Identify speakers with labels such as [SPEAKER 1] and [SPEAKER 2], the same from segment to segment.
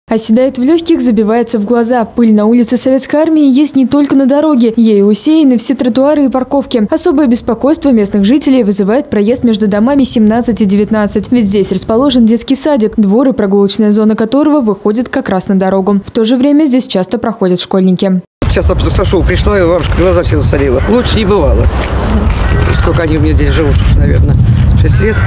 [SPEAKER 1] Оседает в легких, забивается в глаза. Пыль на улице Советской Армии есть не только на дороге. Ею усеяны все тротуары и парковки. Особое беспокойство местных жителей вызывает проезд между домами 17 и 19. Ведь здесь расположен детский садик, двор и прогулочная зона которого выходит как раз на дорогу. В то же время здесь часто проходят школьники.
[SPEAKER 2] Сейчас со школы пришла, и бабушка глаза все засолила. Лучше не бывало. Сколько они у меня здесь живут уже, наверное, 6 лет.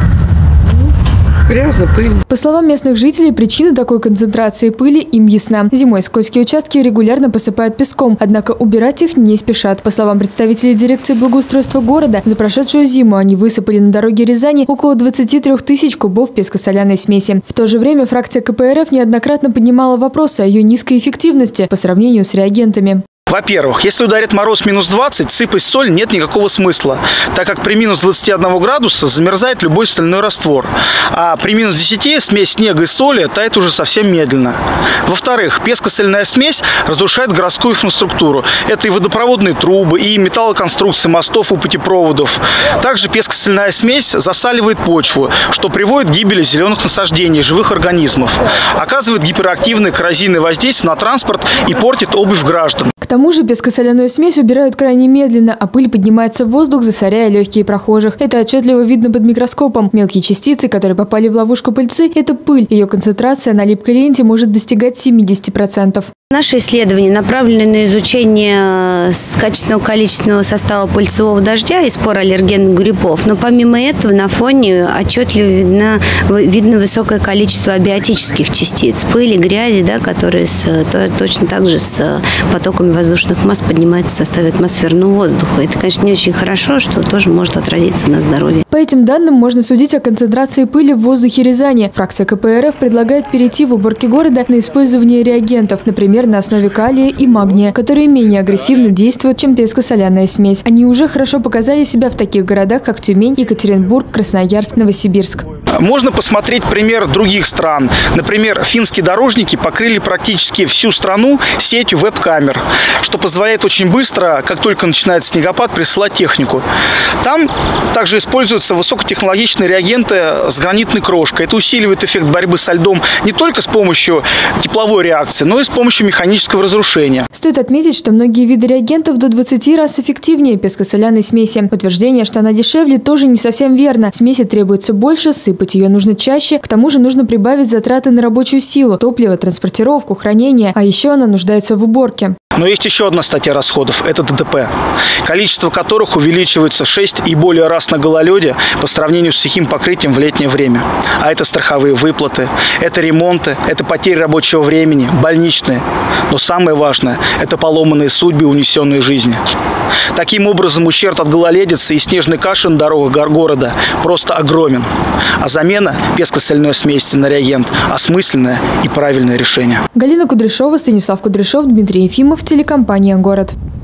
[SPEAKER 2] Грязно, пыль.
[SPEAKER 1] По словам местных жителей, причина такой концентрации пыли им ясна. Зимой скользкие участки регулярно посыпают песком, однако убирать их не спешат. По словам представителей дирекции благоустройства города, за прошедшую зиму они высыпали на дороге Рязани около 23 тысяч кубов песко-соляной смеси. В то же время фракция КПРФ неоднократно поднимала вопросы о ее низкой эффективности по сравнению с реагентами.
[SPEAKER 3] Во-первых, если ударит мороз минус 20, сыпать соль нет никакого смысла, так как при минус 21 градуса замерзает любой соляной раствор, а при минус 10 смесь снега и соли тает уже совсем медленно. Во-вторых, песко-соляная смесь разрушает городскую инфраструктуру. Это и водопроводные трубы, и металлоконструкции мостов и путепроводов. Также песко-соляная смесь засаливает почву, что приводит к гибели зеленых насаждений, живых организмов, оказывает гиперактивное коррозийное воздействие на транспорт и портит обувь граждан.
[SPEAKER 1] К тому же песко-соляную смесь убирают крайне медленно, а пыль поднимается в воздух, засоряя легкие прохожих. Это отчетливо видно под микроскопом. Мелкие частицы, которые попали в ловушку пыльцы – это пыль. Ее концентрация на липкой ленте может достигать 70%.
[SPEAKER 4] Наши исследования направлены на изучение качественного количественного состава пыльцевого дождя и спор аллергенных грибов. Но помимо этого на фоне отчетливо видно высокое количество абиотических частиц, пыли, грязи, которые точно так же с потоками воздушных масс поднимаются в составе атмосферного воздуха. Это, конечно, не очень хорошо, что тоже может отразиться на здоровье.
[SPEAKER 1] По этим данным можно судить о концентрации пыли в воздухе Рязани. Фракция КПРФ предлагает перейти в уборке города на использование реагентов, например, на основе калия и магния, которые менее агрессивно действуют, чем песко-соляная смесь. Они уже хорошо показали себя в таких городах, как Тюмень, Екатеринбург, Красноярск, Новосибирск.
[SPEAKER 3] Можно посмотреть пример других стран. Например, финские дорожники покрыли практически всю страну сетью веб-камер, что позволяет очень быстро, как только начинает снегопад, присылать технику. Там также используются высокотехнологичные реагенты с гранитной крошкой. Это усиливает эффект борьбы со льдом не только с помощью тепловой реакции, но и с помощью механического разрушения.
[SPEAKER 1] Стоит отметить, что многие виды реагентов до 20 раз эффективнее песко-соляной смеси. Утверждение, что она дешевле, тоже не совсем верно. Смеси требуется больше, сыпать ее нужно чаще. К тому же нужно прибавить затраты на рабочую силу, топливо, транспортировку, хранение. А еще она нуждается в уборке.
[SPEAKER 3] Но есть еще одна статья расходов – это ДТП, количество которых увеличивается в 6 и более раз на гололеде по сравнению с сухим покрытием в летнее время. А это страховые выплаты, это ремонты, это потери рабочего времени, больничные. Но самое важное – это поломанные судьбы и унесенные жизни. Таким образом, ущерб от гололедицы и снежной каши на дорогах города просто огромен. А замена песко-соляной смеси на реагент – осмысленное и правильное решение.
[SPEAKER 1] Галина Кудряшова, Станислав Кудряшов, Дмитрий Ефимов, телекомпания «Город».